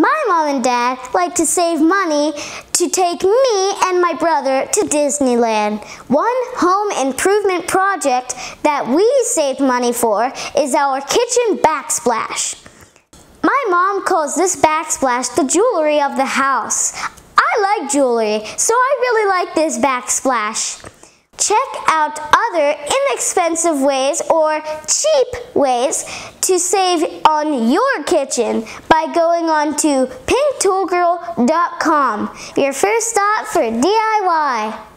My mom and dad like to save money to take me and my brother to Disneyland. One home improvement project that we saved money for is our kitchen backsplash. My mom calls this backsplash the jewelry of the house. I like jewelry, so I really like this backsplash. Check out other inexpensive ways or cheap ways to save on your kitchen by going on to pinktoolgirl.com, your first stop for DIY.